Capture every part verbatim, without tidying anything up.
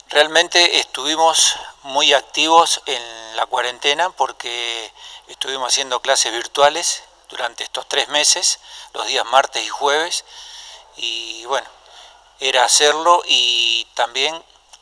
Realmente estuvimos muy activos en la cuarentena porque estuvimos haciendo clases virtuales durante estos tres meses, los días martes y jueves, y bueno, era hacerlo y también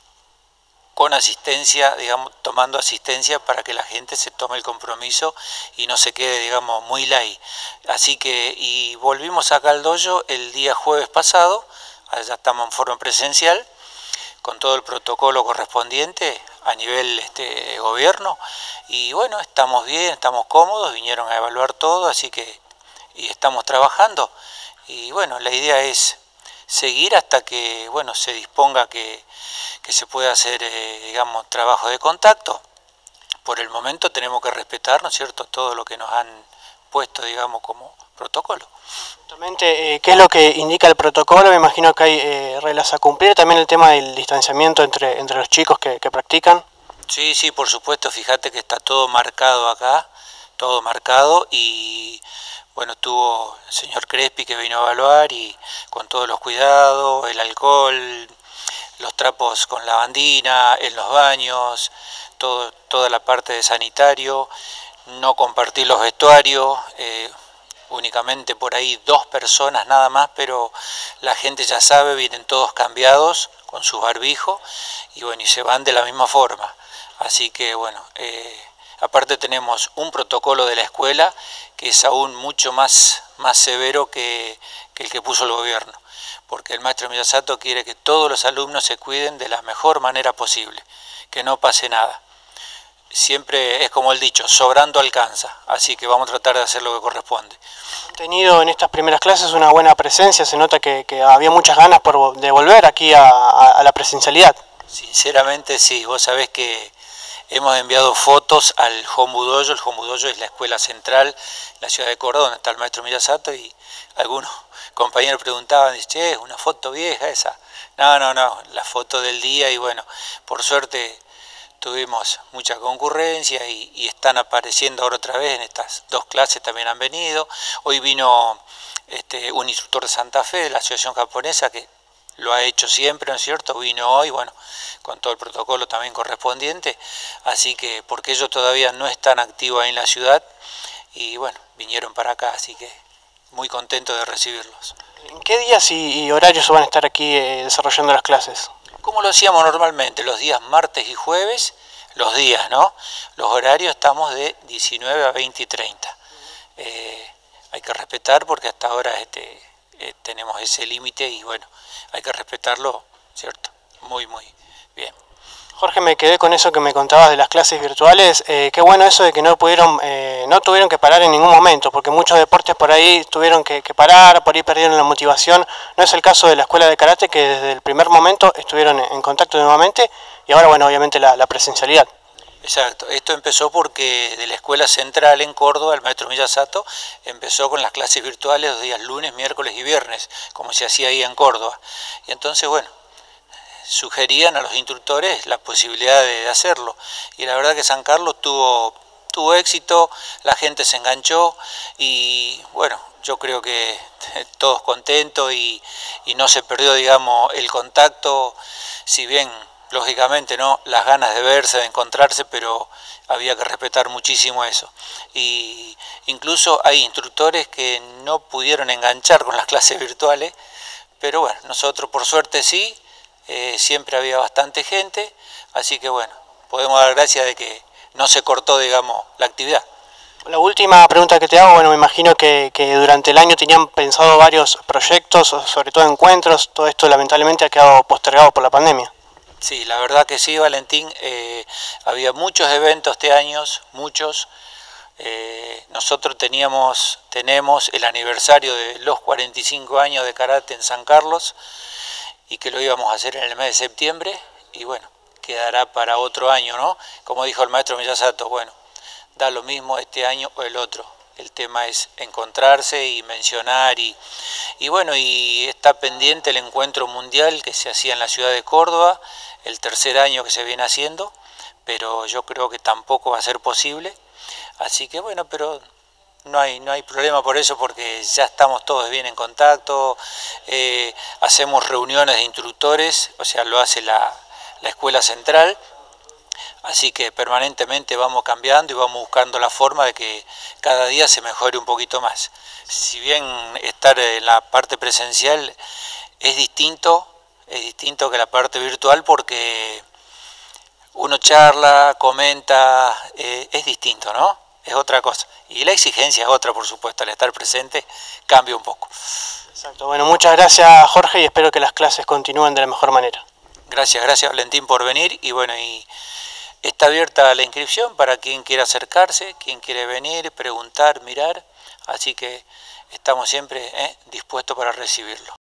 con asistencia, digamos, tomando asistencia para que la gente se tome el compromiso y no se quede, digamos, muy light. Así que, y volvimos acá al dojo el día jueves pasado, allá estamos en forma presencial, con todo el protocolo correspondiente a nivel este, gobierno, y bueno, estamos bien, estamos cómodos, vinieron a evaluar todo, así que y estamos trabajando, y bueno, la idea es seguir hasta que, bueno, se disponga que, que se pueda hacer, eh, digamos, trabajo de contacto. Por el momento tenemos que respetar, ¿no es cierto?, todo lo que nos han puesto, digamos, como protocolo. Justamente, eh, ¿qué es lo que indica el protocolo? Me imagino que hay eh, reglas a cumplir, también el tema del distanciamiento entre, entre los chicos que, que practican. Sí, sí, por supuesto, fíjate que está todo marcado acá, todo marcado, y bueno, estuvo el señor Crespi que vino a evaluar y con todos los cuidados, el alcohol, los trapos con lavandina, en los baños, todo, toda la parte de sanitario, no compartir los vestuarios, eh, únicamente por ahí dos personas nada más, pero la gente ya sabe, vienen todos cambiados con sus barbijos y bueno, y se van de la misma forma. Así que bueno, eh, aparte tenemos un protocolo de la escuela que es aún mucho más, más severo que, que el que puso el gobierno, porque el maestro Miyasato quiere que todos los alumnos se cuiden de la mejor manera posible, que no pase nada. Siempre es como el dicho, sobrando alcanza, así que vamos a tratar de hacer lo que corresponde. Han tenido en estas primeras clases una buena presencia, se nota que, que había muchas ganas por, de volver aquí a, a, a la presencialidad. Sinceramente sí, vos sabés que hemos enviado fotos al Hombu Dojo. El Hombu Dojo es la escuela central en la ciudad de Córdoba, donde está el maestro Miyasato, y algunos compañeros preguntaban, che, ¿es una foto vieja esa? No, no, no, la foto del día, y bueno, por suerte tuvimos mucha concurrencia y, y están apareciendo ahora otra vez en estas dos clases, también han venido. Hoy vino este, un instructor de Santa Fe, de la Asociación Japonesa, que lo ha hecho siempre, ¿no es cierto? Vino hoy, bueno, con todo el protocolo también correspondiente, así que, porque ellos todavía no están activos ahí en la ciudad, y bueno, vinieron para acá, así que muy contento de recibirlos. ¿En qué días y, y horarios van a estar aquí eh, desarrollando las clases? Como lo hacíamos normalmente, los días martes y jueves, los días, ¿no? Los horarios estamos de diecinueve a veinte y treinta. Eh, hay que respetar porque hasta ahora este, eh, tenemos ese límite y bueno, hay que respetarlo, ¿cierto? Muy, muy bien. Jorge, me quedé con eso que me contabas de las clases virtuales. Eh, qué bueno eso de que no pudieron, eh, no tuvieron que parar en ningún momento, porque muchos deportes por ahí tuvieron que, que parar, por ahí perdieron la motivación. No es el caso de la escuela de karate, que desde el primer momento estuvieron en contacto nuevamente, y ahora, bueno, obviamente la, la presencialidad. Exacto, esto empezó porque de la escuela central en Córdoba, el maestro Miyasato empezó con las clases virtuales los días lunes, miércoles y viernes, como se hacía ahí en Córdoba. Y entonces, bueno, sugerían a los instructores la posibilidad de hacerlo, y la verdad que San Carlos tuvo, tuvo éxito, la gente se enganchó y bueno, yo creo que todos contentos y, y no se perdió, digamos, el contacto, si bien lógicamente no las ganas de verse, de encontrarse, pero había que respetar muchísimo eso. Y incluso hay instructores que no pudieron enganchar con las clases virtuales, pero bueno, nosotros por suerte sí. Eh, siempre había bastante gente, así que bueno, podemos dar gracias de que no se cortó, digamos, la actividad. La última pregunta que te hago, bueno, me imagino que, que durante el año tenían pensado varios proyectos, sobre todo encuentros, todo esto lamentablemente ha quedado postergado por la pandemia. Sí, la verdad que sí, Valentín, eh, había muchos eventos este año, muchos. Eh, nosotros teníamos, tenemos el aniversario de los cuarenta y cinco años de karate en San Carlos, y que lo íbamos a hacer en el mes de septiembre, y bueno, quedará para otro año, ¿no? Como dijo el maestro Miyasato, bueno, da lo mismo este año o el otro, el tema es encontrarse y mencionar, y, y bueno, y está pendiente el encuentro mundial que se hacía en la ciudad de Córdoba, el tercer año que se viene haciendo, pero yo creo que tampoco va a ser posible, así que bueno, pero No hay, no hay problema por eso, porque ya estamos todos bien en contacto, eh, hacemos reuniones de instructores, o sea, lo hace la, la escuela central, así que permanentemente vamos cambiando y vamos buscando la forma de que cada día se mejore un poquito más. Si bien estar en la parte presencial es distinto, es distinto que la parte virtual porque uno charla, comenta, eh, es distinto, ¿no? Es otra cosa. Y la exigencia es otra, por supuesto, al estar presente cambia un poco. Exacto. Bueno, muchas gracias, Jorge, y espero que las clases continúen de la mejor manera. Gracias, gracias Valentín por venir y bueno, y está abierta la inscripción para quien quiera acercarse, quien quiere venir, preguntar, mirar, así que estamos siempre eh, dispuestos para recibirlo.